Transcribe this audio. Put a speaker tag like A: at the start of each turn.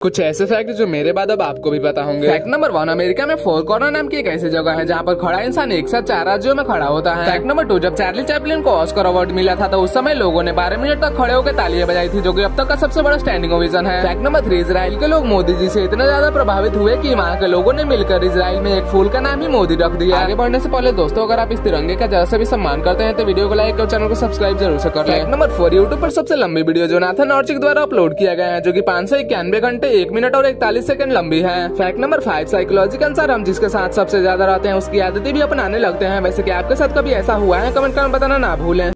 A: कुछ ऐसे फैक्ट जो मेरे बाद अब आपको भी पता होंगे। फैक्ट नंबर 1, अमेरिका में फोर कॉर्नर नाम की एक ऐसी जगह है जहाँ पर खड़ा इंसान एक साथ 4 राज्यों में खड़ा होता है। फैक्ट नंबर 2, जब चार्ली चैपलिन को ऑस्कर अवार्ड मिला था तो उस समय लोगों ने 12 मिनट तक खड़े होकर तालियां बजाई थी, जो कि अब तक का सबसे बड़ा स्टैंडिंग ओवेशन है। फैक्ट नंबर 3, इजराइल के लोग मोदी जी से इतना ज्यादा प्रभावित हुए कि वहाँ के लोगों ने मिलकर इजराइल में एक फूल का नाम ही मोदी रख दिया। आगे बढ़ने से पहले दोस्तों, अगर आप इस तिरंगे का जरा सा भी सम्मान करते हैं तो वीडियो को लाइक और चैनल को सब्सक्राइब जरूर से कर लें। फैक्ट नंबर 4, यूट्यूब पर सबसे लंबी वीडियो जोनाथन ऑर्चिक द्वारा अपलोड किया गया है, जो कि 591 घंटे 1 मिनट और 41 सेकंड लंबी है। फैक्ट नंबर 5, साइकोलॉजी के अनुसार हम जिसके साथ सबसे ज्यादा रहते हैं उसकी आदतें भी अपनाने लगते हैं। वैसे क्या आपके साथ कभी ऐसा हुआ है? कमेंट करके बताना ना भूलें।